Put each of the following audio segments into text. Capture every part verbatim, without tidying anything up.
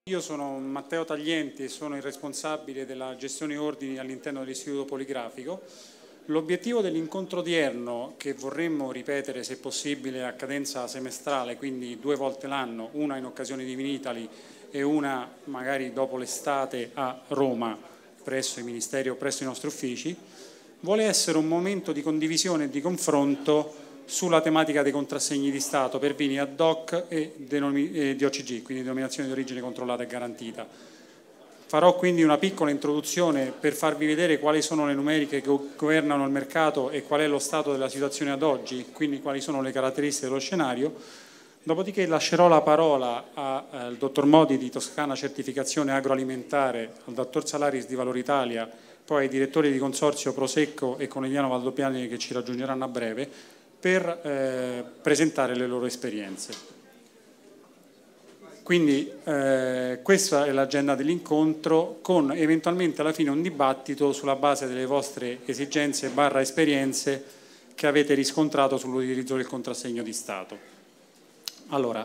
Io sono Matteo Taglienti e sono il responsabile della gestione ordini all'interno dell'Istituto Poligrafico. L'obiettivo dell'incontro odierno, che vorremmo ripetere se possibile a cadenza semestrale, quindi due volte l'anno, una in occasione di Vinitaly e una magari dopo l'estate a Roma, presso i ministeri o presso i nostri uffici, vuole essere un momento di condivisione e di confronto sulla tematica dei contrassegni di Stato per vini ad hoc e, e D O C G, quindi denominazione di origine controllata e garantita. Farò quindi una piccola introduzione per farvi vedere quali sono le numeriche che governano il mercato e qual è lo stato della situazione ad oggi, quindi quali sono le caratteristiche dello scenario. Dopodiché lascerò la parola al eh, dottor Modi di Toscana Certificazione Agroalimentare, al dottor Salaris di Valor Italia, poi ai direttori di consorzio Prosecco e Conegliano Valdobbiadene che ci raggiungeranno a breve, per eh, presentare le loro esperienze. Quindi eh, questa è l'agenda dell'incontro, con eventualmente alla fine un dibattito sulla base delle vostre esigenze barra esperienze che avete riscontrato sull'utilizzo del contrassegno di Stato. Allora,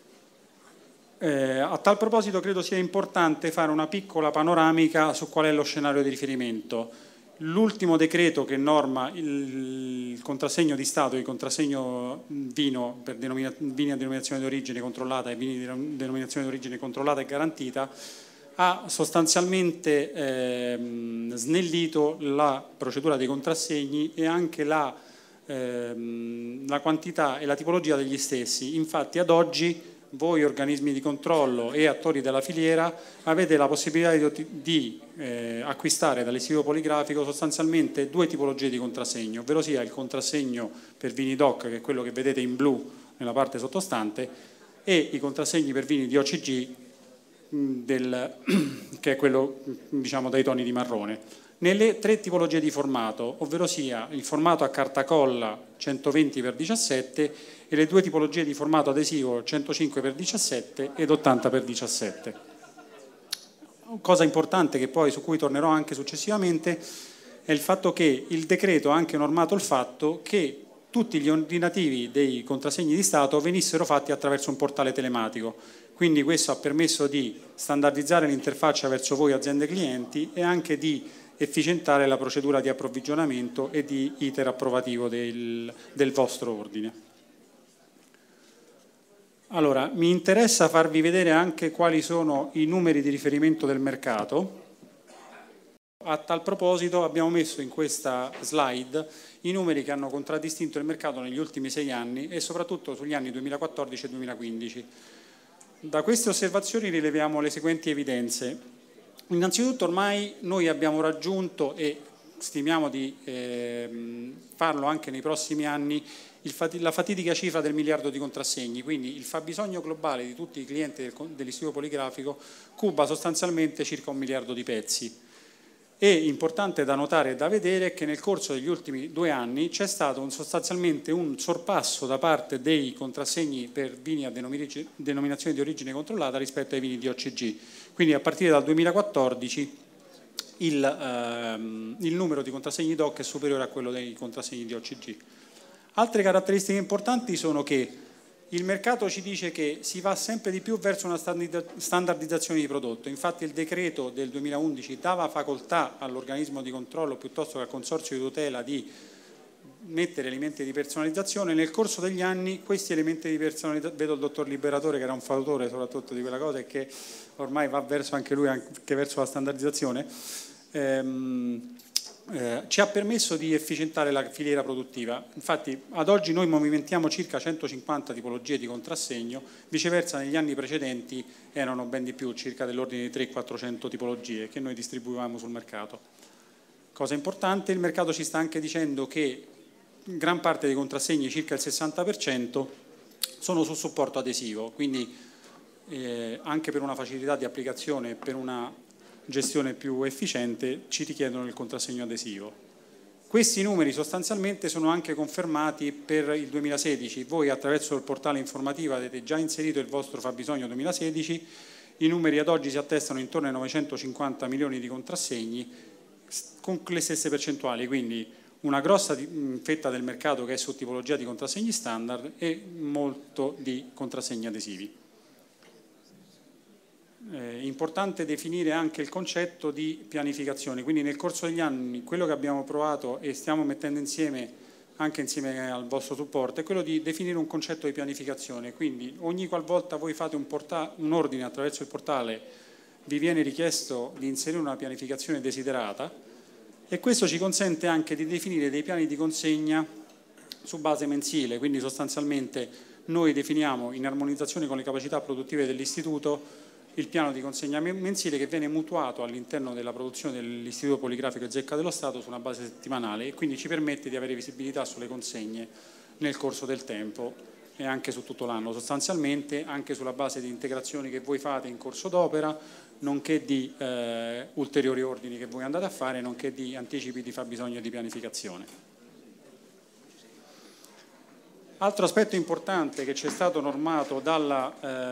eh, a tal proposito credo sia importante fare una piccola panoramica su qual è lo scenario di riferimento. L'ultimo decreto che norma il, il contrassegno di Stato, il contrassegno vino per denomina, vini a denominazione di origine controllata e vini di denominazione di origine controllata e garantita, ha sostanzialmente ehm, snellito la procedura dei contrassegni e anche la, ehm, la quantità e la tipologia degli stessi. Infatti ad oggi voi organismi di controllo e attori della filiera avete la possibilità di, di eh, acquistare dall'Istituto Poligrafico sostanzialmente due tipologie di contrassegno, ovvero sia il contrassegno per vini D O C, che è quello che vedete in blu nella parte sottostante, e i contrassegni per vini D O C G, del, che è quello, diciamo, dai toni di marrone. Nelle tre tipologie di formato, ovvero sia il formato a carta colla centoventi per diciassette e le due tipologie di formato adesivo centocinque per diciassette ed ottanta per diciassette. Cosa importante che poi su cui tornerò anche successivamente è il fatto che il decreto ha anche normato il fatto che tutti gli ordinativi dei contrassegni di Stato venissero fatti attraverso un portale telematico. Quindi questo ha permesso di standardizzare l'interfaccia verso voi aziende clienti e anche di efficientare la procedura di approvvigionamento e di iter approvativo del, del vostro ordine. Allora, mi interessa farvi vedere anche quali sono i numeri di riferimento del mercato. A tal proposito abbiamo messo in questa slide i numeri che hanno contraddistinto il mercato negli ultimi sei anni e soprattutto sugli anni duemilaquattordici e duemilaquindici. Da queste osservazioni rileviamo le seguenti evidenze. Innanzitutto ormai noi abbiamo raggiunto e stimiamo di eh, farlo anche nei prossimi anni il fati la fatidica cifra del miliardo di contrassegni, quindi il fabbisogno globale di tutti i clienti del, dell'Istituto Poligrafico cuba sostanzialmente circa un miliardo di pezzi. E importante da notare e da vedere è che nel corso degli ultimi due anni c'è stato un, sostanzialmente un sorpasso da parte dei contrassegni per vini a denominazione di origine controllata rispetto ai vini D O C G. Quindi a partire dal duemilaquattordici il, ehm, il numero di contrassegni D O C è superiore a quello dei contrassegni D O C G. Altre caratteristiche importanti sono che il mercato ci dice che si va sempre di più verso una standardizzazione di prodotto. Infatti il decreto del duemilaundici dava facoltà all'organismo di controllo piuttosto che al consorzio di tutela di mettere elementi di personalizzazione. Nel corso degli anni questi elementi di personalizzazione, vedo il dottor Liberatore che era un fautore soprattutto di quella cosa e che ormai va verso anche lui, anche verso la standardizzazione, ehm, Eh, ci ha permesso di efficientare la filiera produttiva. Infatti ad oggi noi movimentiamo circa centocinquanta tipologie di contrassegno, viceversa negli anni precedenti erano ben di più, circa dell'ordine di trecento quattrocento tipologie che noi distribuivamo sul mercato. Cosa importante, il mercato ci sta anche dicendo che gran parte dei contrassegni, circa il sessanta per cento, sono su supporto adesivo, quindi eh, anche per una facilità di applicazione e per una gestione più efficiente ci richiedono il contrassegno adesivo. Questi numeri sostanzialmente sono anche confermati per il duemilasedici. Voi attraverso il portale informativo avete già inserito il vostro fabbisogno duemilasedici, i numeri ad oggi si attestano intorno ai novecentocinquanta milioni di contrassegni con le stesse percentuali, quindi una grossa fetta del mercato che è su tipologia di contrassegni standard e molto di contrassegni adesivi. È importante definire anche il concetto di pianificazione, quindi nel corso degli anni quello che abbiamo provato e stiamo mettendo insieme anche insieme al vostro supporto è quello di definire un concetto di pianificazione, quindi ogni qualvolta voi fate un, un ordine attraverso il portale vi viene richiesto di inserire una pianificazione desiderata e questo ci consente anche di definire dei piani di consegna su base mensile, quindi sostanzialmente noi definiamo in armonizzazione con le capacità produttive dell'istituto il piano di consegna mensile che viene mutuato all'interno della produzione dell'Istituto Poligrafico e Zecca dello Stato su una base settimanale e quindi ci permette di avere visibilità sulle consegne nel corso del tempo e anche su tutto l'anno, sostanzialmente anche sulla base di integrazioni che voi fate in corso d'opera, nonché di eh, ulteriori ordini che voi andate a fare, nonché di anticipi di fabbisogno e di pianificazione. Altro aspetto importante che ci è stato normato dalla,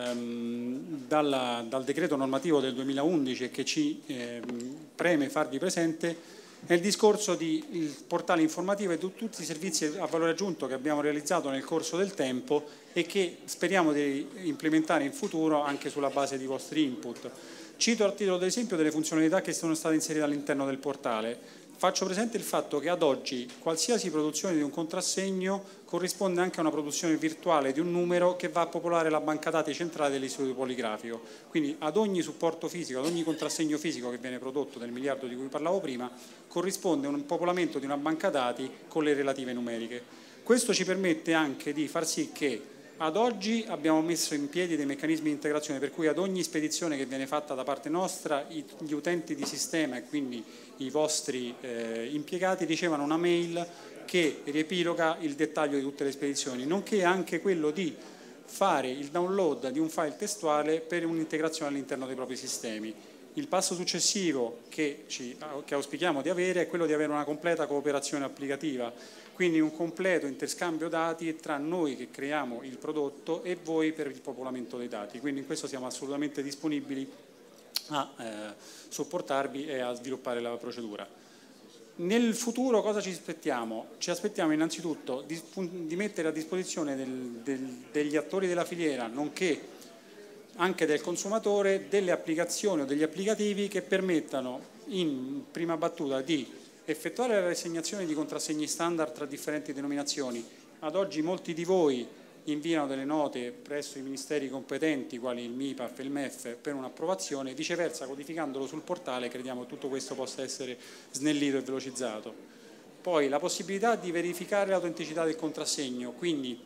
ehm, dalla, dal decreto normativo del duemilaundici e che ci ehm, preme farvi presente è il discorso del portale informativo e di tutti i servizi a valore aggiunto che abbiamo realizzato nel corso del tempo e che speriamo di implementare in futuro anche sulla base di vostri input. Cito a titolo d'esempio delle funzionalità che sono state inserite all'interno del portale. Faccio presente il fatto che ad oggi qualsiasi produzione di un contrassegno corrisponde anche a una produzione virtuale di un numero che va a popolare la banca dati centrale dell'Istituto Poligrafico. Quindi ad ogni supporto fisico, ad ogni contrassegno fisico che viene prodotto del miliardo di cui parlavo prima, corrisponde un popolamento di una banca dati con le relative numeriche. Questo ci permette anche di far sì che ad oggi abbiamo messo in piedi dei meccanismi di integrazione per cui ad ogni spedizione che viene fatta da parte nostra gli utenti di sistema e quindi i vostri eh, impiegati ricevono una mail che riepiloga il dettaglio di tutte le spedizioni, nonché anche quello di fare il download di un file testuale per un'integrazione all'interno dei propri sistemi. Il passo successivo che, ci, che auspichiamo di avere è quello di avere una completa cooperazione applicativa, quindi un completo interscambio dati tra noi che creiamo il prodotto e voi per il popolamento dei dati. Quindi in questo siamo assolutamente disponibili a eh, supportarvi e a sviluppare la procedura. Nel futuro cosa ci aspettiamo? Ci aspettiamo innanzitutto di, di mettere a disposizione del, del, degli attori della filiera, nonché anche del consumatore, delle applicazioni o degli applicativi che permettano in prima battuta di effettuare la rassegnazione di contrassegni standard tra differenti denominazioni. Ad oggi molti di voi inviano delle note presso i ministeri competenti quali il M I P A F e il M E F per un'approvazione, viceversa codificandolo sul portale crediamo che tutto questo possa essere snellito e velocizzato. Poi la possibilità di verificare l'autenticità del contrassegno, quindi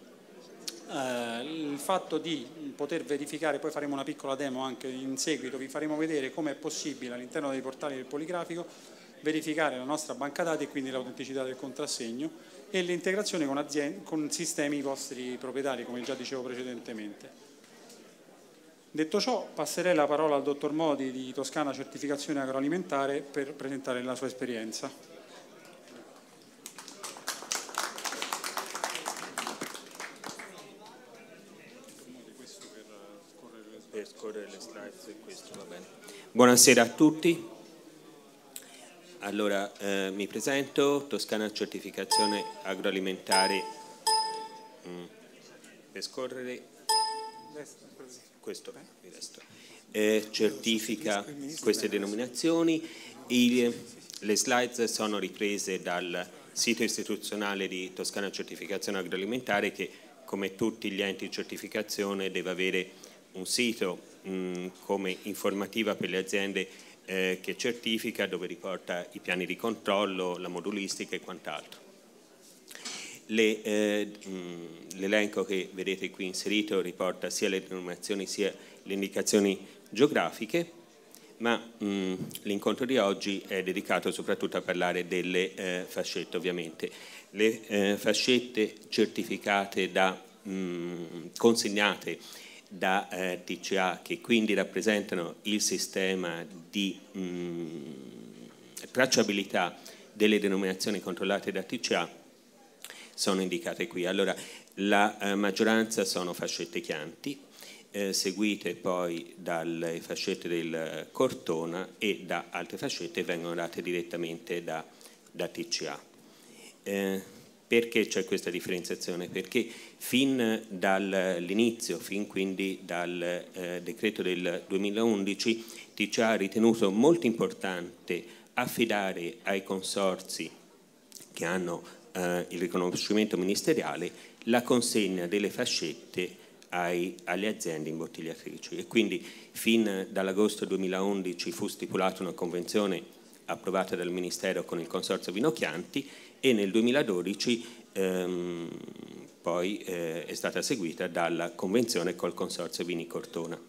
eh, il fatto di poter verificare, poi faremo una piccola demo anche in seguito, vi faremo vedere come è possibile all'interno dei portali del Poligrafico verificare la nostra banca dati e quindi l'autenticità del contrassegno e l'integrazione con, con sistemi vostri proprietari, come già dicevo precedentemente. Detto ciò, passerei la parola al dottor Modi di Toscana Certificazione Agroalimentare per presentare la sua esperienza. Per scorrere le slide, questo va bene. Buonasera a tutti. Allora, eh, mi presento, Toscana Certificazione Agroalimentare, mm. per scorrere, questo, il resto. Eh, certifica queste denominazioni, Il, le slide sono riprese dal sito istituzionale di Toscana Certificazione Agroalimentare che, come tutti gli enti di certificazione, deve avere un sito mh, come informativa per le aziende eh, che certifica, dove riporta i piani di controllo, la modulistica e quant'altro. L'elenco che vedete qui inserito riporta sia le denominazioni sia le indicazioni geografiche, ma l'incontro di oggi è dedicato soprattutto a parlare delle eh, fascette, ovviamente. Le eh, fascette certificate da, mh, consegnate da eh, T C A, che quindi rappresentano il sistema di mh, tracciabilità delle denominazioni controllate da T C A, sono indicate qui. Allora, la eh, maggioranza sono fascette Chianti, eh, seguite poi dalle fascette del Cortona e da altre fascette vengono date direttamente da, da T C A. Eh, Perché c'è questa differenziazione? Perché fin dall'inizio, fin quindi dal eh, decreto del duemilaundici, T C A ha ritenuto molto importante affidare ai consorzi che hanno eh, il riconoscimento ministeriale la consegna delle fascette ai, alle aziende imbottigliatrici, e quindi fin dall'agosto duemilaundici fu stipulata una convenzione approvata dal Ministero con il Consorzio Vino Chianti, e nel duemiladodici ehm, poi eh, è stata seguita dalla convenzione col Consorzio Vini Cortona.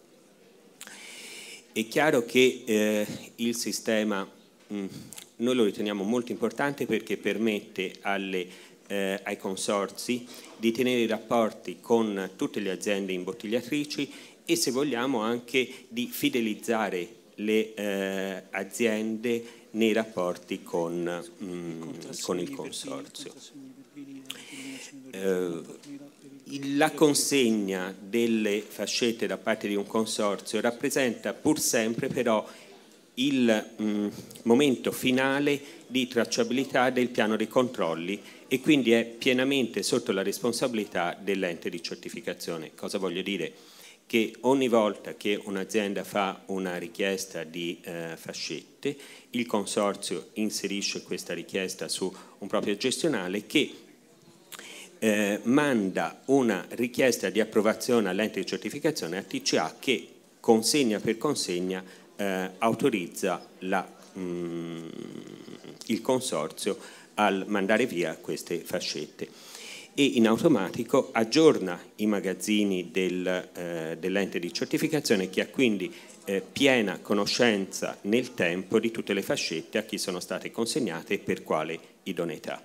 È chiaro che eh, il sistema mh, noi lo riteniamo molto importante perché permette alle, eh, ai consorzi di tenere i rapporti con tutte le aziende imbottigliatrici e, se vogliamo, anche di fidelizzare le eh, aziende nei rapporti con, mh, con il consorzio. Eh, la consegna delle fascette da parte di un consorzio rappresenta pur sempre però il mh, momento finale di tracciabilità del piano dei controlli, e quindi è pienamente sotto la responsabilità dell'ente di certificazione. Cosa voglio dire? Che ogni volta che un'azienda fa una richiesta di eh, fascette, il consorzio inserisce questa richiesta su un proprio gestionale che eh, manda una richiesta di approvazione all'ente di certificazione, a T C A, che consegna per consegna eh, autorizza la, mh, il consorzio al mandare via queste fascette, e in automatico aggiorna i magazzini del, eh, dell'ente di certificazione, che ha quindi eh, piena conoscenza nel tempo di tutte le fascette, a chi sono state consegnate e per quale idoneità.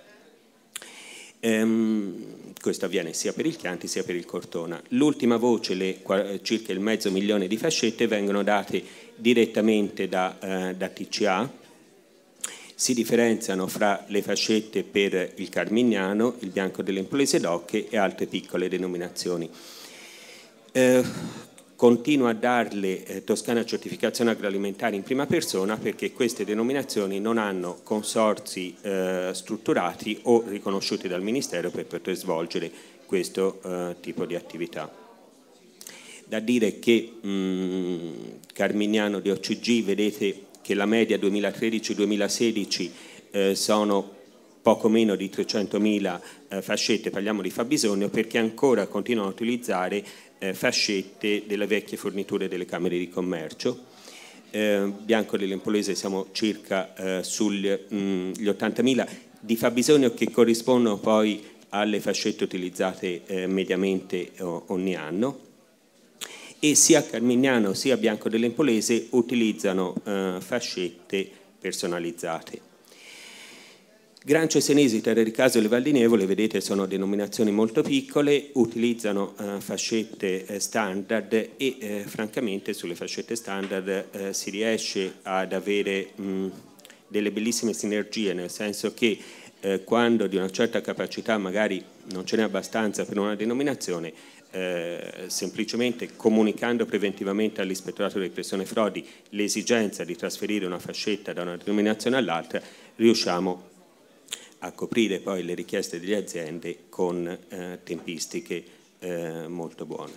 Ehm, questo avviene sia per il Chianti sia per il Cortona. L'ultima voce, le, circa il mezzo milione di fascette, vengono date direttamente da, eh, da T C A. Si differenziano fra le fascette per il Carmignano, il Bianco delle Empolese d'Ocche e altre piccole denominazioni. Eh, continua a darle eh, Toscana Certificazione Agroalimentare in prima persona, perché queste denominazioni non hanno consorzi eh, strutturati o riconosciuti dal Ministero per poter svolgere questo eh, tipo di attività. Da dire che mh, Carmignano di O C G, vedete che la media duemilatredici duemilasedici eh, sono poco meno di trecentomila eh, fascette, parliamo di fabbisogno, perché ancora continuano a utilizzare eh, fascette delle vecchie forniture delle Camere di Commercio. Eh, Bianco dell'Empolese siamo circa eh, sugli mh, ottantamila di fabbisogno, che corrispondono poi alle fascette utilizzate eh, mediamente o, ogni anno. E sia Carmignano sia Bianco dell'Empolese utilizzano eh, fascette personalizzate. Grancio e Senesi, Terre di Caso e le Val di Nevole, vedete, sono denominazioni molto piccole, utilizzano eh, fascette eh, standard e eh, francamente sulle fascette standard eh, si riesce ad avere mh, delle bellissime sinergie, nel senso che eh, quando di una certa capacità magari non ce n'è abbastanza per una denominazione, Eh, semplicemente comunicando preventivamente all'Ispettorato di Repressione Frodi l'esigenza di trasferire una fascetta da una denominazione all'altra, riusciamo a coprire poi le richieste delle aziende con eh, tempistiche eh, molto buone.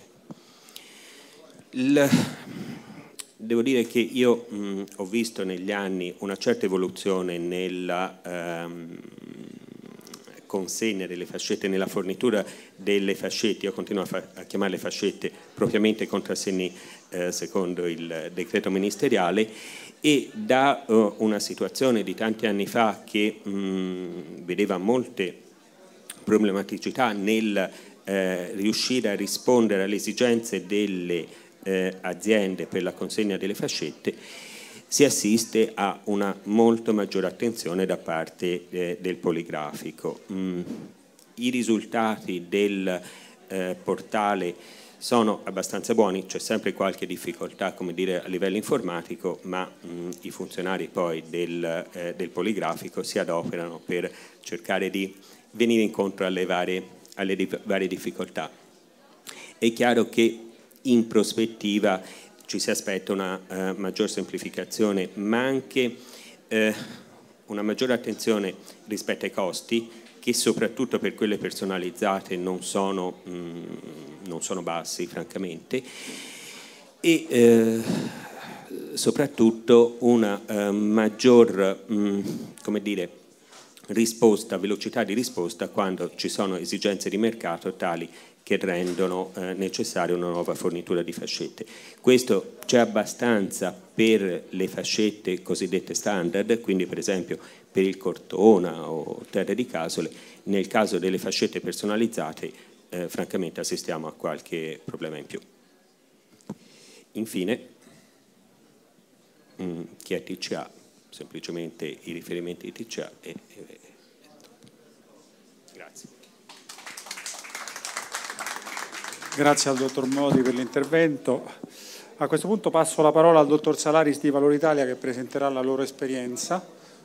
Il, devo dire che io mh, ho visto negli anni una certa evoluzione nella ehm, consegna delle fascette, nella fornitura delle fascette. Io continuo a, a chiamarle fascette propriamente contrassegni eh, secondo il decreto ministeriale, e da uh, una situazione di tanti anni fa che mh, vedeva molte problematicità nel eh, riuscire a rispondere alle esigenze delle eh, aziende per la consegna delle fascette, si assiste a una molto maggiore attenzione da parte eh, del poligrafico. Mm, I risultati del eh, portale sono abbastanza buoni, c'è sempre qualche difficoltà, come dire, a livello informatico, ma mh, i funzionari poi del, eh, del poligrafico si adoperano per cercare di venire incontro alle varie, alle di, varie difficoltà. È chiaro che in prospettiva ci si aspetta una uh, maggior semplificazione, ma anche uh, una maggiore attenzione rispetto ai costi, che soprattutto per quelle personalizzate non sono, mh, non sono bassi francamente, e eh, soprattutto una eh, maggior mh, come dire, risposta, velocità di risposta quando ci sono esigenze di mercato tali che rendono eh, necessaria una nuova fornitura di fascette. Questo c'è abbastanza per le fascette cosiddette standard, quindi per esempio per il Cortona o Terre di Casole. Nel caso delle fascette personalizzate eh, francamente assistiamo a qualche problema in più. Infine, mh, chi è T C A? Semplicemente i riferimenti di T C A e, e grazie. Grazie al dottor Modi per l'intervento. A questo punto passo la parola al dottor Salaris di Valore Italia che presenterà la loro esperienza.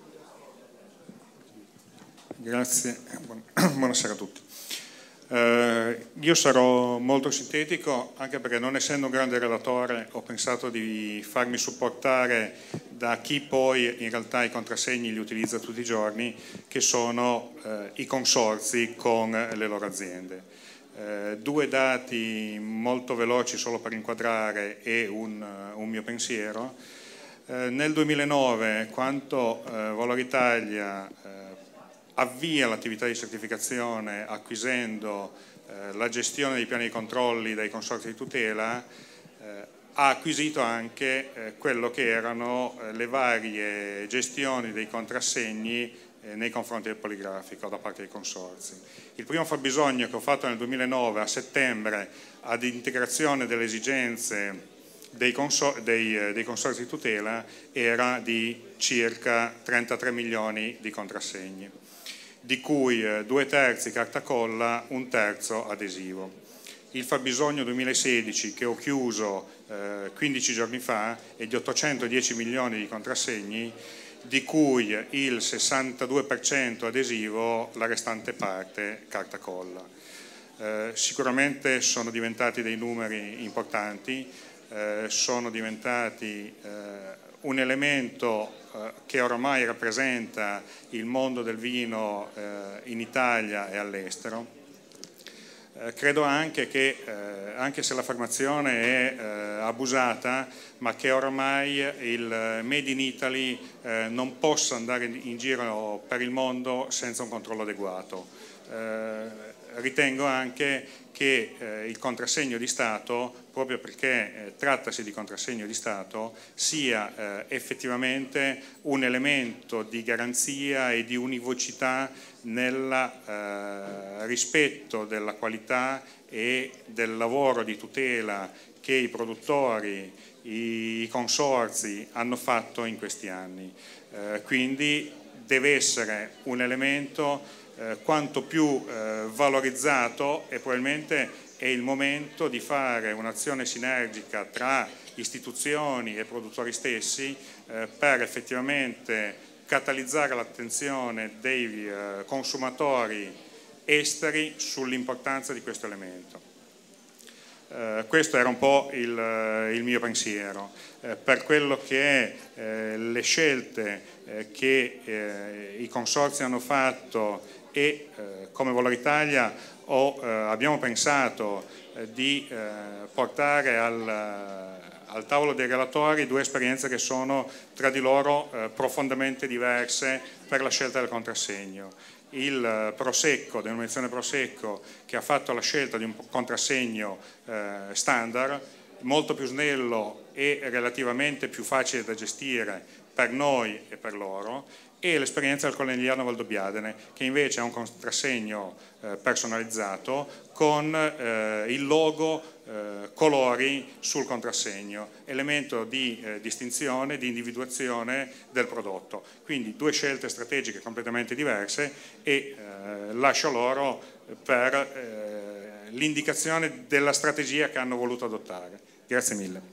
Grazie, buonasera a tutti. Eh, io sarò molto sintetico, anche perché non essendo un grande relatore ho pensato di farmi supportare da chi poi in realtà i contrassegni li utilizza tutti i giorni, che sono eh, i consorzi con le loro aziende. Eh, due dati molto veloci solo per inquadrare e un, un mio pensiero. Eh, nel duemilanove, quando eh, Valore Italia eh, avvia l'attività di certificazione acquisendo eh, la gestione dei piani di controlli dai consorzi di tutela, eh, ha acquisito anche eh, quello che erano eh, le varie gestioni dei contrassegni eh, nei confronti del poligrafico da parte dei consorzi. Il primo fabbisogno che ho fatto nel duemilanove a settembre ad integrazione delle esigenze dei, consor dei, eh, dei consorzi di tutela era di circa trentatré milioni di contrassegni, di cui eh, due terzi carta colla, un terzo adesivo. Il fabbisogno duemilasedici che ho chiuso eh, quindici giorni fa è di ottocentodieci milioni di contrassegni, di cui il sessantadue per cento adesivo, la restante parte carta colla. Eh, sicuramente sono diventati dei numeri importanti, eh, sono diventati eh, un elemento eh, che oramai rappresenta il mondo del vino eh, in Italia e all'estero. Eh, credo anche che, eh, anche se l'affermazione è eh, abusata, ma che oramai il Made in Italy eh, non possa andare in giro per il mondo senza un controllo adeguato. Eh, ritengo anche che eh, il contrassegno di Stato, proprio perché eh, trattasi di contrassegno di Stato, sia eh, effettivamente un elemento di garanzia e di univocità nel eh, rispetto della qualità e del lavoro di tutela che i produttori, i consorzi hanno fatto in questi anni. Eh, quindi deve essere un elemento eh, quanto più eh, valorizzato, e probabilmente è il momento di fare un'azione sinergica tra istituzioni e produttori stessi eh, per effettivamente catalizzare l'attenzione dei eh, consumatori esteri sull'importanza di questo elemento. Eh, questo era un po' il, il mio pensiero. Eh, per quello che è eh, le scelte eh, che eh, i consorzi hanno fatto e eh, come Valore Italia ho, eh, abbiamo pensato eh, di eh, portare al, al tavolo dei relatori due esperienze che sono tra di loro eh, profondamente diverse per la scelta del contrassegno. Il Prosecco, denominazione Prosecco, che ha fatto la scelta di un contrassegno eh, standard, molto più snello e relativamente più facile da gestire per noi e per loro, e l'esperienza del Conegliano Valdobbiadene, che invece ha un contrassegno eh, personalizzato con eh, il logo eh, colori sul contrassegno, elemento di eh, distinzione, di individuazione del prodotto. Quindi due scelte strategiche completamente diverse e eh, lascio loro per eh, l'indicazione della strategia che hanno voluto adottare. Grazie mille.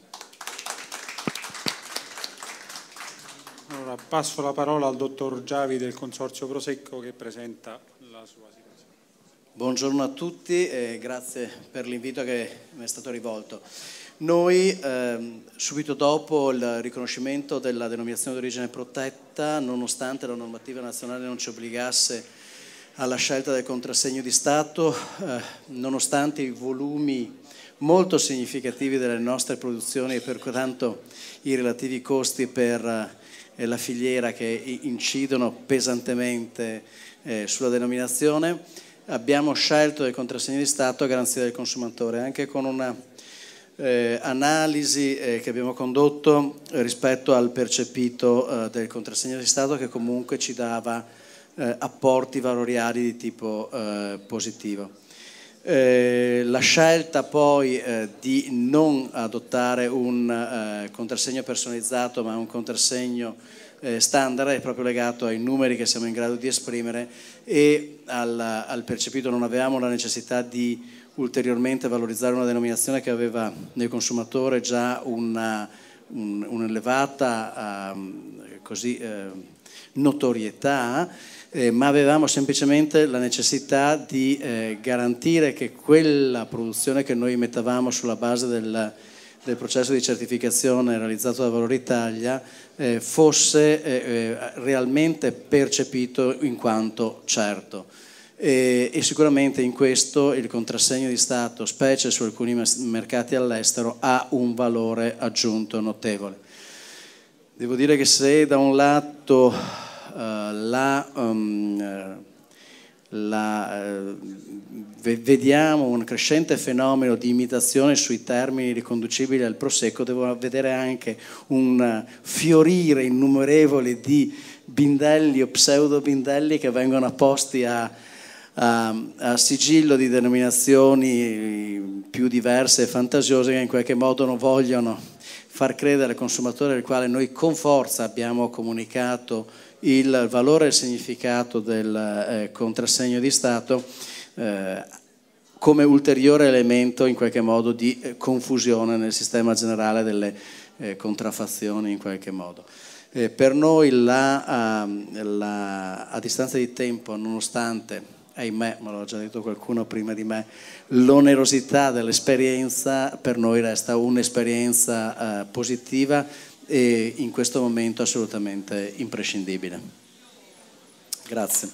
Allora, passo la parola al dottor Giavi del Consorzio Prosecco che presenta la sua situazione. Buongiorno a tutti e grazie per l'invito che mi è stato rivolto. Noi ehm, subito dopo il riconoscimento della denominazione d'origine protetta, nonostante la normativa nazionale non ci obbligasse alla scelta del contrassegno di Stato, eh, nonostante i volumi molto significativi delle nostre produzioni e pertanto i relativi costi per eh, la filiera che incidono pesantemente eh, sulla denominazione, abbiamo scelto il contrassegno di Stato a garanzia del consumatore, anche con una eh, analisi eh, che abbiamo condotto rispetto al percepito eh, del contrassegno di Stato, che comunque ci dava eh, apporti valoriali di tipo eh, positivo. Eh, la scelta poi eh, di non adottare un eh, contrassegno personalizzato ma un contrassegno eh, standard è proprio legato ai numeri che siamo in grado di esprimere e al, al percepito. Non avevamo la necessità di ulteriormente valorizzare una denominazione che aveva nel consumatore già una, un, un'elevata um, così, eh, notorietà, Eh, ma avevamo semplicemente la necessità di eh, garantire che quella produzione che noi mettavamo sulla base del, del processo di certificazione realizzato da Valore Italia eh, fosse eh, realmente percepito in quanto certo. E, e sicuramente in questo il contrassegno di Stato, specie su alcuni mercati all'estero, ha un valore aggiunto notevole. Devo dire che se da un lato Uh, la, um, la, uh, vediamo un crescente fenomeno di imitazione sui termini riconducibili al prosecco, devo vedere anche un uh, fiorire innumerevole di bindelli o pseudo bindelli che vengono apposti a, a, a sigillo di denominazioni più diverse e fantasiose, che in qualche modo non vogliono far credere al consumatore, al quale noi con forza abbiamo comunicato il valore e il significato del eh, contrassegno di Stato eh, come ulteriore elemento in qualche modo di eh, confusione nel sistema generale delle eh, contraffazioni in qualche modo. Eh, per noi la, uh, la, a distanza di tempo, nonostante, ahimè, me l'ha già detto qualcuno prima di me, l'onerosità dell'esperienza, per noi resta un'esperienza uh, positiva e in questo momento assolutamente imprescindibile. Grazie.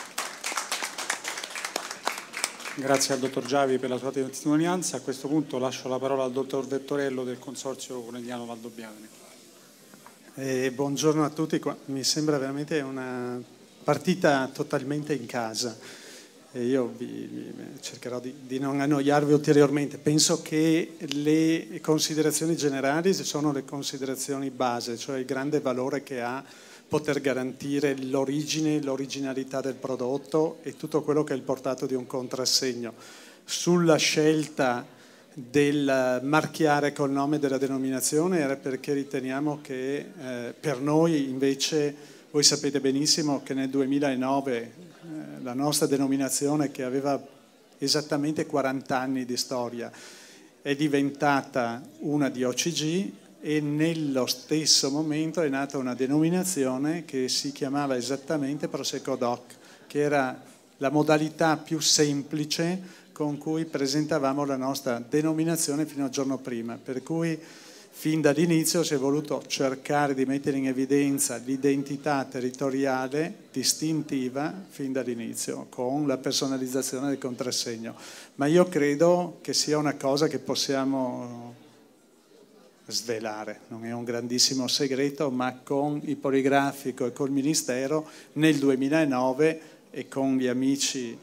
Grazie al dottor Giavi per la sua testimonianza. A questo punto lascio la parola al dottor Vettorello del Consorzio Conegliano Valdobbiadene. Eh, buongiorno a tutti, mi sembra veramente una partita totalmente in casa. E io vi, vi, cercherò di, di non annoiarvi ulteriormente. Penso che le considerazioni generali sono le considerazioni base, cioè il grande valore che ha poter garantire l'origine, l'originalità del prodotto e tutto quello che è il portato di un contrassegno. Sulla scelta del marchiare col nome della denominazione era perché riteniamo che eh, per noi invece, voi sapete benissimo che nel duemilanove la nostra denominazione, che aveva esattamente quaranta anni di storia, è diventata una D O C G e nello stesso momento è nata una denominazione che si chiamava esattamente Prosecco Doc, che era la modalità più semplice con cui presentavamo la nostra denominazione fino al giorno prima, per cui fin dall'inizio si è voluto cercare di mettere in evidenza l'identità territoriale distintiva fin dall'inizio, con la personalizzazione del contrassegno. Ma io credo che sia una cosa che possiamo svelare, non è un grandissimo segreto, ma con il Poligrafico e col Ministero nel duemilanove e con gli amici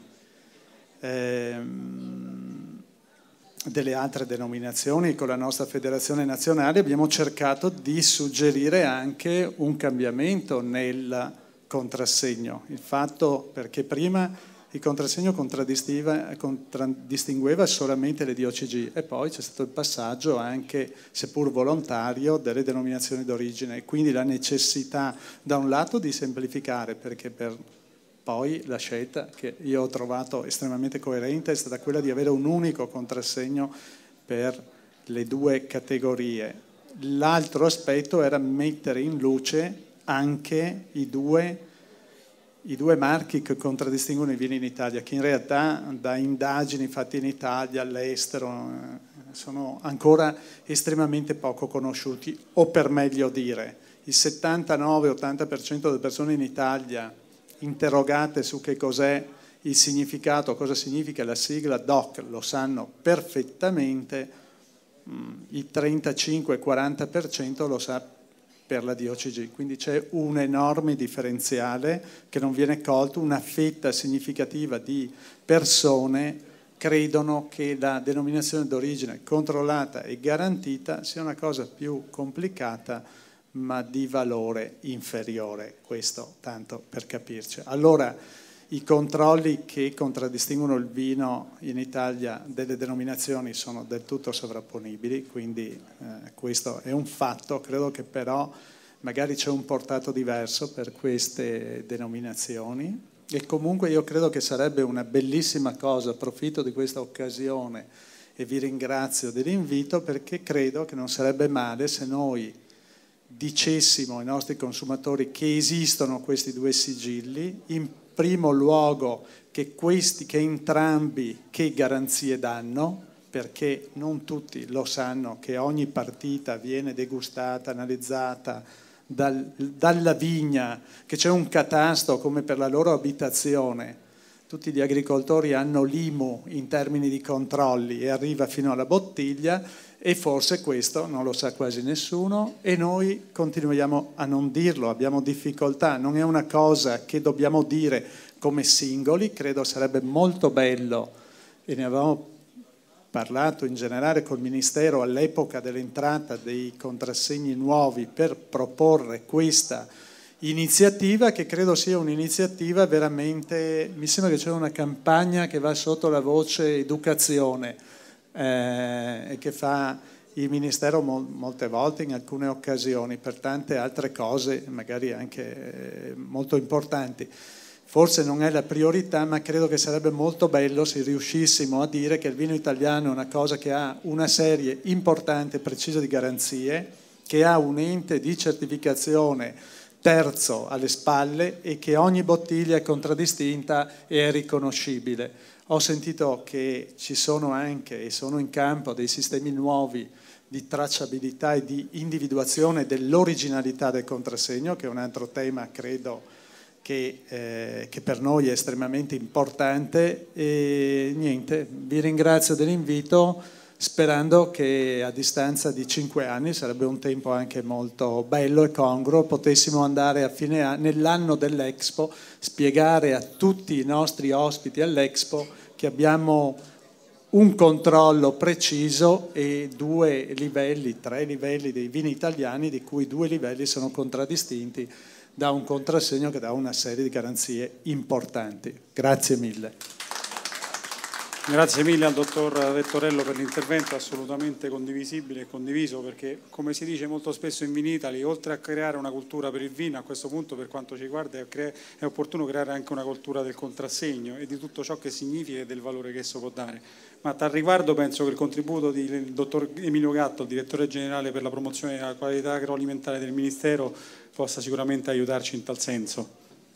ehm, delle altre denominazioni, con la nostra federazione nazionale, abbiamo cercato di suggerire anche un cambiamento nel contrassegno. Il fatto, perché prima il contrassegno contraddistingueva solamente le D O C G e poi c'è stato il passaggio anche, seppur volontario, delle denominazioni d'origine e quindi la necessità da un lato di semplificare, perché per poi la scelta che io ho trovato estremamente coerente è stata quella di avere un unico contrassegno per le due categorie. L'altro aspetto era mettere in luce anche i due i due marchi che contraddistinguono i vini in Italia, che in realtà da indagini fatte in Italia, all'estero, sono ancora estremamente poco conosciuti, o per meglio dire, il settantanove ottanta per cento delle persone in Italia interrogate su che cos'è il significato, cosa significa la sigla D O C, lo sanno perfettamente, il trentacinque quaranta per cento lo sa per la D O C G, quindi c'è un enorme differenziale che non viene colto, una fetta significativa di persone credono che la denominazione d'origine controllata e garantita sia una cosa più complicata ma di valore inferiore, questo tanto per capirci. Allora, i controlli che contraddistinguono il vino in Italia delle denominazioni sono del tutto sovrapponibili, quindi eh, questo è un fatto, credo che però magari c'è un portato diverso per queste denominazioni e comunque io credo che sarebbe una bellissima cosa, approfitto di questa occasione e vi ringrazio dell'invito perché credo che non sarebbe male se noi dicessimo ai nostri consumatori che esistono questi due sigilli, in primo luogo che questi, che entrambi che garanzie danno, perché non tutti lo sanno che ogni partita viene degustata, analizzata dal, dalla vigna, che c'è un catasto come per la loro abitazione. Tutti gli agricoltori hanno l'I M U in termini di controlli e arriva fino alla bottiglia e forse questo non lo sa quasi nessuno e noi continuiamo a non dirlo, abbiamo difficoltà, non è una cosa che dobbiamo dire come singoli, credo sarebbe molto bello e ne avevamo parlato in generale col Ministero all'epoca dell'entrata dei contrassegni nuovi per proporre questa iniziativa che credo sia un'iniziativa veramente, mi sembra che c'è una campagna che va sotto la voce educazione eh, e che fa il Ministero mol, molte volte in alcune occasioni per tante altre cose magari anche eh, molto importanti. Forse non è la priorità, ma credo che sarebbe molto bello se riuscissimo a dire che il vino italiano è una cosa che ha una serie importante e precisa di garanzie, che ha un ente di certificazione terzo alle spalle e che ogni bottiglia è contraddistinta e è riconoscibile. Ho sentito che ci sono anche e sono in campo dei sistemi nuovi di tracciabilità e di individuazione dell'originalità del contrassegno, che è un altro tema, credo, che, eh, che per noi è estremamente importante. E niente, vi ringrazio dell'invito, sperando che a distanza di cinque anni, sarebbe un tempo anche molto bello e congruo, potessimo andare a fine anno, nell'anno dell'Expo, spiegare a tutti i nostri ospiti all'Expo che abbiamo un controllo preciso e due livelli, tre livelli dei vini italiani, di cui due livelli sono contraddistinti da un contrassegno che dà una serie di garanzie importanti. Grazie mille. Grazie mille al dottor Vettorello per l'intervento, assolutamente condivisibile e condiviso, perché come si dice molto spesso in Vinitaly, oltre a creare una cultura per il vino, a questo punto per quanto ci riguarda è, è opportuno creare anche una cultura del contrassegno e di tutto ciò che significa e del valore che esso può dare. Ma a riguardo penso che il contributo del dottor Emilio Gatto, il direttore generale per la promozione della qualità agroalimentare del Ministero, possa sicuramente aiutarci in tal senso.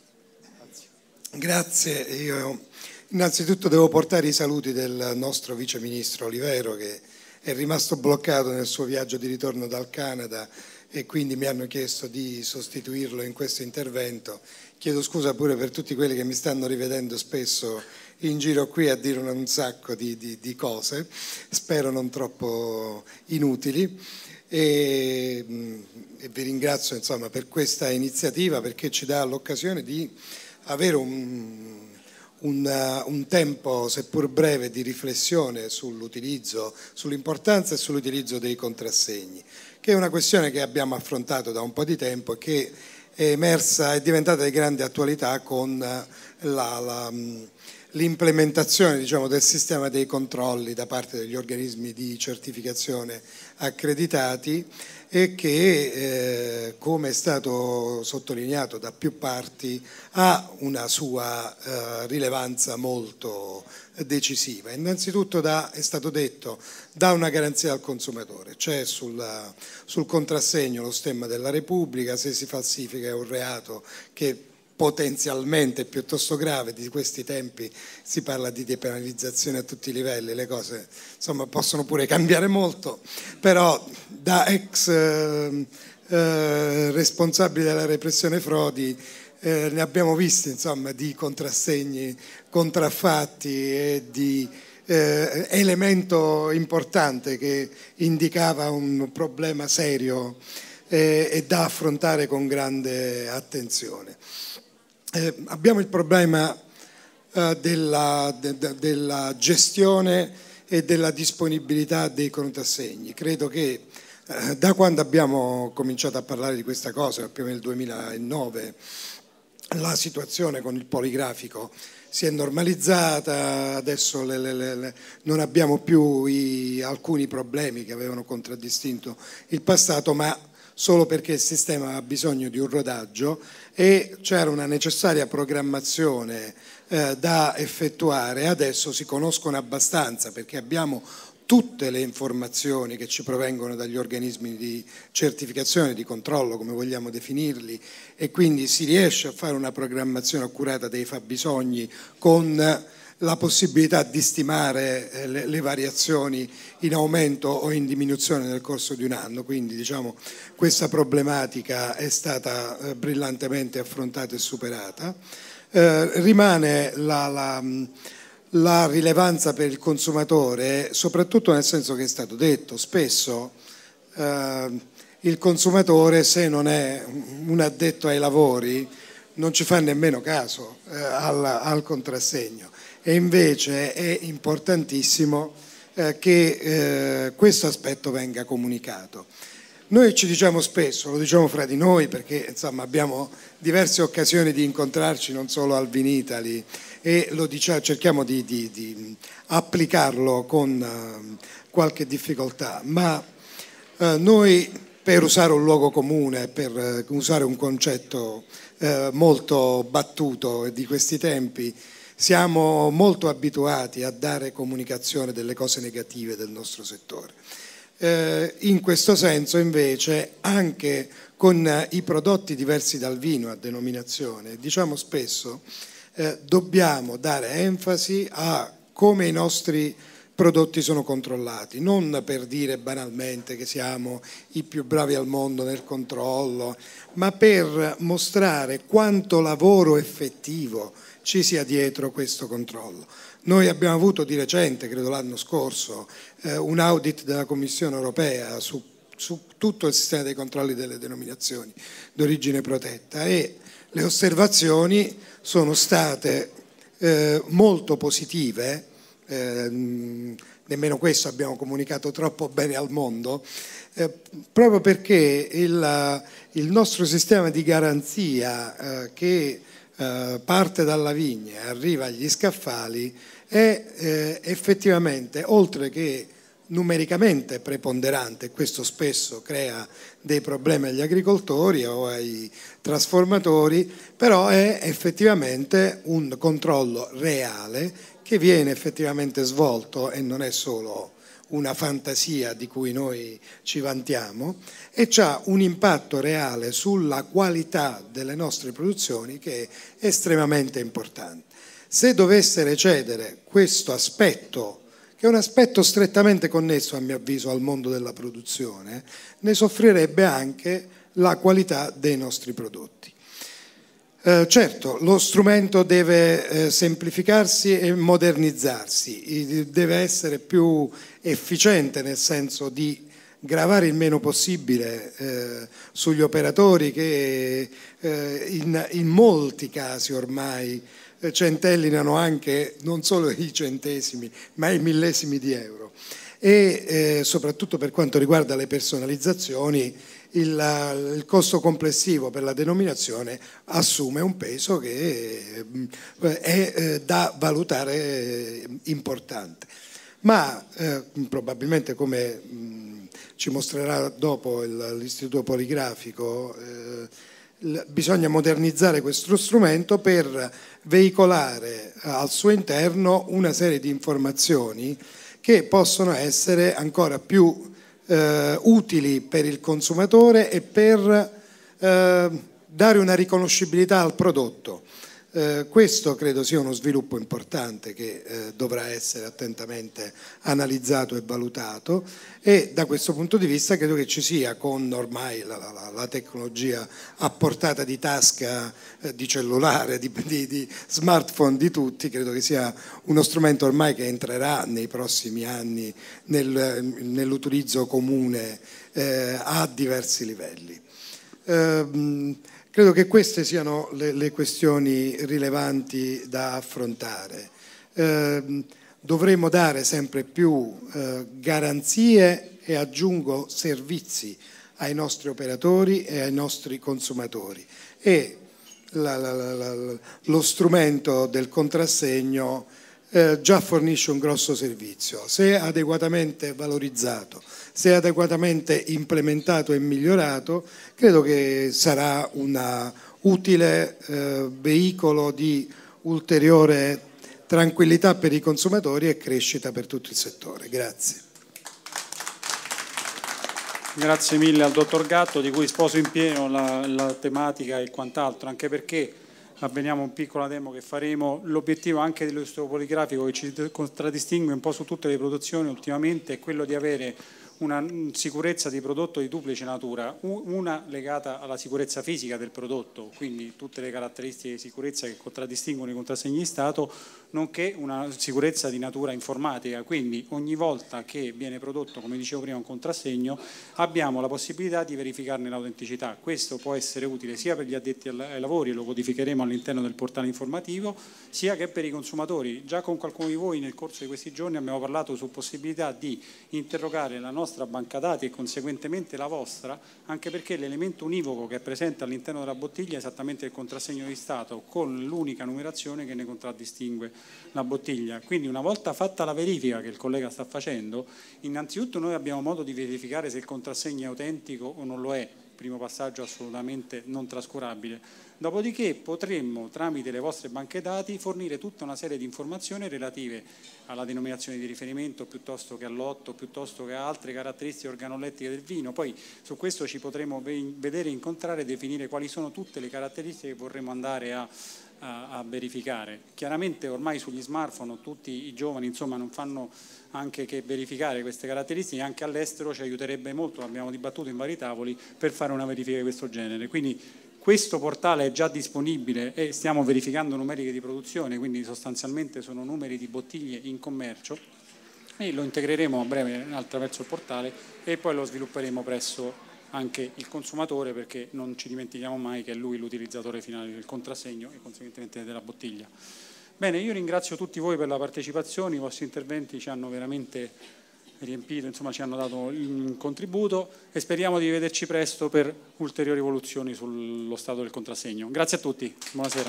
Grazie. Io innanzitutto devo portare i saluti del nostro vice ministro Olivero, che è rimasto bloccato nel suo viaggio di ritorno dal Canada e quindi mi hanno chiesto di sostituirlo in questo intervento. Chiedo scusa pure per tutti quelli che mi stanno rivedendo spesso in giro qui a dire un sacco di, di, di cose, spero non troppo inutili. E, e vi ringrazio insomma per questa iniziativa, perché ci dà l'occasione di avere un, un, un tempo seppur breve di riflessione sull'utilizzo, sull'importanza e sull'utilizzo dei contrassegni, che è una questione che abbiamo affrontato da un po' di tempo e che è emersa, è diventata di grande attualità con la, la, l'implementazione, diciamo, del sistema dei controlli da parte degli organismi di certificazione accreditati e che, eh, come è stato sottolineato da più parti, ha una sua eh, rilevanza molto decisiva. Innanzitutto dà, è stato detto, dà una garanzia al consumatore, c'è sul, sul contrassegno lo stemma della Repubblica, se si falsifica è un reato che potenzialmente piuttosto grave, di questi tempi si parla di depenalizzazione a tutti i livelli, le cose insomma possono pure cambiare molto, però da ex eh, eh, responsabile della repressione frodi eh, ne abbiamo visti insomma di contrassegni contraffatti e di eh, elemento importante che indicava un problema serio eh, e da affrontare con grande attenzione. Eh, abbiamo il problema eh, della, de, de, della gestione e della disponibilità dei contrassegni. Credo che eh, da quando abbiamo cominciato a parlare di questa cosa, più o meno nel duemilanove, la situazione con il poligrafico si è normalizzata, adesso le, le, le, non abbiamo più i, alcuni problemi che avevano contraddistinto il passato, ma solo perché il sistema ha bisogno di un rodaggio e c'era una necessaria programmazione eh, da effettuare. Adesso si conoscono abbastanza perché abbiamo tutte le informazioni che ci provengono dagli organismi di certificazione, di controllo, come vogliamo definirli, e quindi si riesce a fare una programmazione accurata dei fabbisogni con la possibilità di stimare eh, le, le variazioni in aumento o in diminuzione nel corso di un anno. Quindi diciamo questa problematica è stata eh, brillantemente affrontata e superata. Eh, rimane la, la La rilevanza per il consumatore, soprattutto nel senso che è stato detto, spesso eh, il consumatore, se non è un addetto ai lavori, non ci fa nemmeno caso eh, al, al contrassegno, e invece è importantissimo eh, che eh, questo aspetto venga comunicato. Noi ci diciamo spesso, lo diciamo fra di noi perché insomma abbiamo diverse occasioni di incontrarci non solo al Vinitaly, e lo diciamo, cerchiamo di, di, di applicarlo con uh, qualche difficoltà, ma uh, noi, per usare un luogo comune, per uh, usare un concetto uh, molto battuto di questi tempi, siamo molto abituati a dare comunicazione delle cose negative del nostro settore. Eh, in questo senso invece anche con eh, i prodotti diversi dal vino a denominazione, diciamo spesso eh, dobbiamo dare enfasi a come i nostri prodotti sono controllati, non per dire banalmente che siamo i più bravi al mondo nel controllo, ma per mostrare quanto lavoro effettivo ci sia dietro questo controllo. Noi abbiamo avuto di recente, credo l'anno scorso, eh, un audit della Commissione europea su, su tutto il sistema dei controlli delle denominazioni d'origine protetta, e le osservazioni sono state eh, molto positive, eh, nemmeno questo abbiamo comunicato troppo bene al mondo, eh, proprio perché il, il nostro sistema di garanzia eh, che eh, parte dalla vigna e arriva agli scaffali è eh, effettivamente, oltre che numericamente preponderante, e questo spesso crea dei problemi agli agricoltori o ai trasformatori, però è effettivamente un controllo reale che viene effettivamente svolto e non è solo una fantasia di cui noi ci vantiamo, e ha un impatto reale sulla qualità delle nostre produzioni che è estremamente importante. Se dovesse recedere questo aspetto, che è un aspetto strettamente connesso a mio avviso al mondo della produzione, ne soffrirebbe anche la qualità dei nostri prodotti. Eh, certo, lo strumento deve eh, semplificarsi e modernizzarsi, deve essere più efficiente nel senso di gravare il meno possibile eh, sugli operatori che eh, in, in molti casi ormai centellinano anche non solo i centesimi ma i millesimi di euro, e eh, soprattutto per quanto riguarda le personalizzazioni il, il costo complessivo per la denominazione assume un peso che è eh, da valutare importante, ma eh, probabilmente, come mh, ci mostrerà dopo il, l'Istituto Poligrafico, eh, bisogna modernizzare questo strumento per veicolare al suo interno una serie di informazioni che possono essere ancora più eh, utili per il consumatore e per eh, dare una riconoscibilità al prodotto. Eh, questo credo sia uno sviluppo importante che eh, dovrà essere attentamente analizzato e valutato, e da questo punto di vista credo che ci sia, con ormai la, la, la tecnologia a portata di tasca, eh, di cellulare, di, di, di smartphone di tutti, credo che sia uno strumento ormai che entrerà nei prossimi anni nel, nell'utilizzo comune eh, a diversi livelli. Eh, Credo che queste siano le, le questioni rilevanti da affrontare. Eh, dovremo dare sempre più eh, garanzie e, aggiungo, servizi ai nostri operatori e ai nostri consumatori. E la, la, la, la, lo strumento del contrassegno eh, già fornisce un grosso servizio. Se adeguatamente valorizzato, se adeguatamente implementato e migliorato, credo che sarà un utile eh, veicolo di ulteriore tranquillità per i consumatori e crescita per tutto il settore. Grazie. Grazie mille al dottor Gatto, di cui sposo in pieno la, la tematica e quant'altro, anche perché avveniamo un piccolo demo che faremo. L'obiettivo anche dell'istoro poligrafico, che ci contraddistingue un po' su tutte le produzioni ultimamente, è quello di avere una sicurezza di prodotto di duplice natura, una legata alla sicurezza fisica del prodotto, quindi tutte le caratteristiche di sicurezza che contraddistinguono i contrassegni di Stato, nonché una sicurezza di natura informatica, quindi ogni volta che viene prodotto, come dicevo prima, un contrassegno, abbiamo la possibilità di verificarne l'autenticità. Questo può essere utile sia per gli addetti ai lavori, lo codificheremo all'interno del portale informativo, sia che per i consumatori. Già con qualcuno di voi nel corso di questi giorni abbiamo parlato su possibilità di interrogare la nostra banca dati e conseguentemente la vostra, anche perché l'elemento univoco che è presente all'interno della bottiglia è esattamente il contrassegno di Stato, con l'unica numerazione che ne contraddistingue la bottiglia. Quindi una volta fatta la verifica che il collega sta facendo, innanzitutto noi abbiamo modo di verificare se il contrassegno è autentico o non lo è, primo passaggio assolutamente non trascurabile. Dopodiché potremmo, tramite le vostre banche dati, fornire tutta una serie di informazioni relative alla denominazione di riferimento, piuttosto che al lotto, piuttosto che a altre caratteristiche organolettiche del vino. Poi su questo ci potremo vedere, incontrare e definire quali sono tutte le caratteristiche che vorremmo andare a, a, a verificare. Chiaramente ormai sugli smartphone tutti i giovani insomma non fanno anche che verificare queste caratteristiche, anche all'estero ci aiuterebbe molto, l'abbiamo dibattuto in vari tavoli, per fare una verifica di questo genere. Quindi questo portale è già disponibile e stiamo verificando numeriche di produzione, quindi sostanzialmente sono numeri di bottiglie in commercio, e lo integreremo a breve attraverso il portale e poi lo svilupperemo presso anche il consumatore, perché non ci dimentichiamo mai che è lui l'utilizzatore finale del contrassegno e conseguentemente della bottiglia. Bene, io ringrazio tutti voi per la partecipazione, i vostri interventi ci hanno veramente riempito, insomma ci hanno dato un contributo e speriamo di vederci presto per ulteriori evoluzioni sullo stato del contrassegno. Grazie a tutti, buonasera.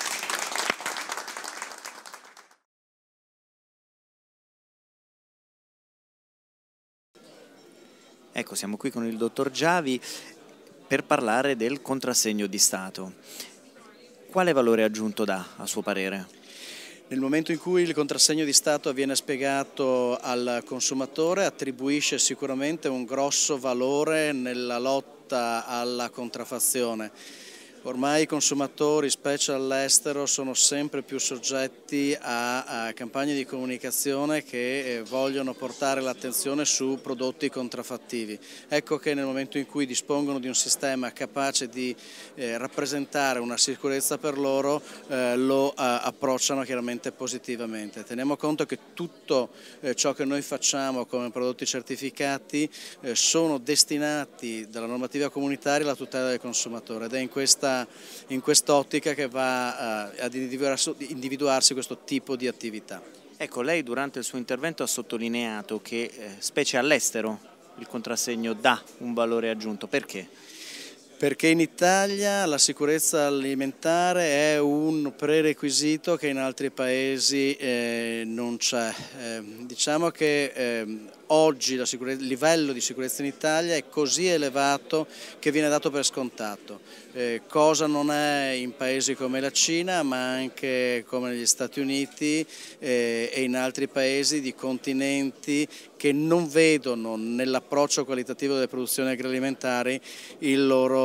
Ecco, siamo qui con il dottor Giavi per parlare del contrassegno di Stato. Quale valore aggiunto dà, a suo parere? Nel momento in cui il contrassegno di Stato viene spiegato al consumatore, attribuisce sicuramente un grosso valore nella lotta alla contraffazione. Ormai i consumatori, specie all'estero, sono sempre più soggetti a, a campagne di comunicazione che eh, vogliono portare l'attenzione su prodotti contraffattivi. Ecco che nel momento in cui dispongono di un sistema capace di eh, rappresentare una sicurezza per loro, eh, lo eh, approcciano chiaramente positivamente. Teniamo conto che tutto eh, ciò che noi facciamo come prodotti certificati eh, sono destinati dalla normativa comunitaria alla tutela del consumatore, ed è in questa in quest'ottica che va uh, ad individuarsi, individuarsi questo tipo di attività. Ecco, lei durante il suo intervento ha sottolineato che eh, specie all'estero il contrassegno dà un valore aggiunto. Perché? Perché in Italia la sicurezza alimentare è un prerequisito che in altri paesi eh, non c'è. Eh, diciamo che eh, oggi la il livello di sicurezza in Italia è così elevato che viene dato per scontato, eh, cosa non è in paesi come la Cina, ma anche come negli Stati Uniti eh, e in altri paesi di continenti che non vedono nell'approccio qualitativo delle produzioni agroalimentari il loro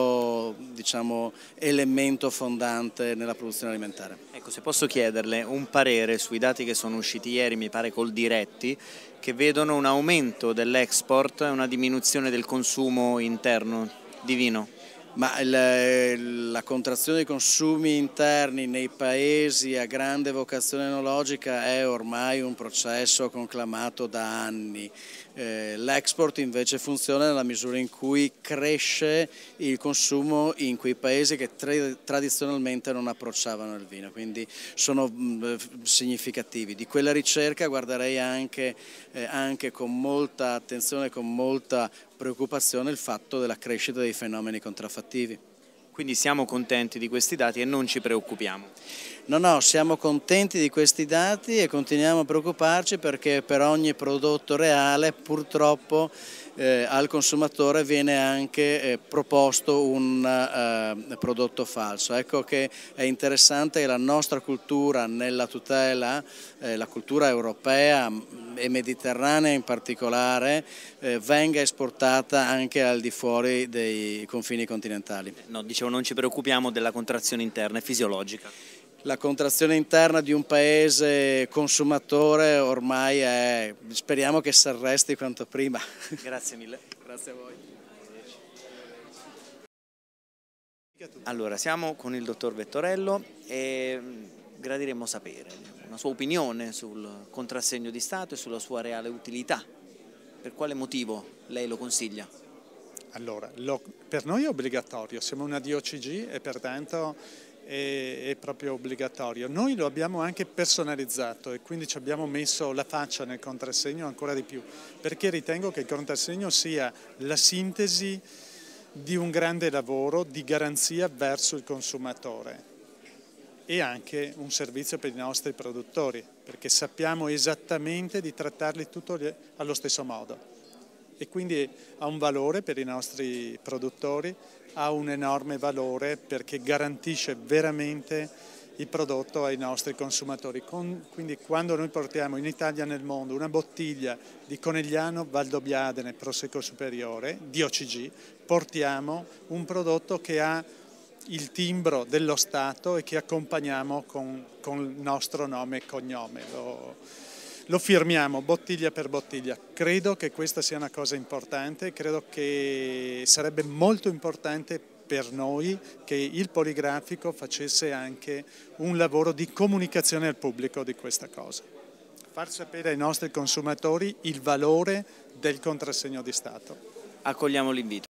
altro, diciamo, elemento fondante nella produzione alimentare. Ecco, se posso chiederle un parere sui dati che sono usciti ieri, mi pare col Diretti, che vedono un aumento dell'export e una diminuzione del consumo interno di vino. Ma il, la contrazione dei consumi interni nei paesi a grande vocazione enologica è ormai un processo conclamato da anni. Eh, l'export invece funziona nella misura in cui cresce il consumo in quei paesi che tra, tradizionalmente non approcciavano il vino, quindi sono mh, significativi. Di quella ricerca guarderei anche, eh, anche con molta attenzione, con molta preoccupazione il fatto della crescita dei fenomeni contraffattivi. Quindi siamo contenti di questi dati e non ci preoccupiamo? No, no, siamo contenti di questi dati e continuiamo a preoccuparci perché per ogni prodotto reale purtroppo eh, al consumatore viene anche eh, proposto un eh, prodotto falso. Ecco che è interessante che la nostra cultura nella tutela, eh, la cultura europea e mediterranea in particolare, eh, venga esportata anche al di fuori dei confini continentali. No, dicevo, non ci preoccupiamo della contrazione interna, è fisiologica. La contrazione interna di un paese consumatore ormai è, speriamo che si arresti quanto prima. Grazie mille. Grazie a voi. Allora, siamo con il dottor Vettorello e gradiremmo sapere una sua opinione sul contrassegno di Stato e sulla sua reale utilità. Per quale motivo lei lo consiglia? Allora, lo, per noi è obbligatorio, siamo una D O C G e pertanto è, è proprio obbligatorio. Noi lo abbiamo anche personalizzato e quindi ci abbiamo messo la faccia nel contrassegno ancora di più, perché ritengo che il contrassegno sia la sintesi di un grande lavoro di garanzia verso il consumatore e anche un servizio per i nostri produttori, perché sappiamo esattamente di trattarli tutti allo stesso modo. E quindi ha un valore per i nostri produttori, ha un enorme valore perché garantisce veramente il prodotto ai nostri consumatori. Con, quindi quando noi portiamo in Italia e nel mondo una bottiglia di Conegliano Valdobbiadene Prosecco Superiore, D O C G, portiamo un prodotto che ha il timbro dello Stato e che accompagniamo con, con il nostro nome e cognome. Lo, Lo firmiamo bottiglia per bottiglia. Credo che questa sia una cosa importante, credo che sarebbe molto importante per noi che il poligrafico facesse anche un lavoro di comunicazione al pubblico di questa cosa. Far sapere ai nostri consumatori il valore del contrassegno di Stato. Accogliamo l'invito.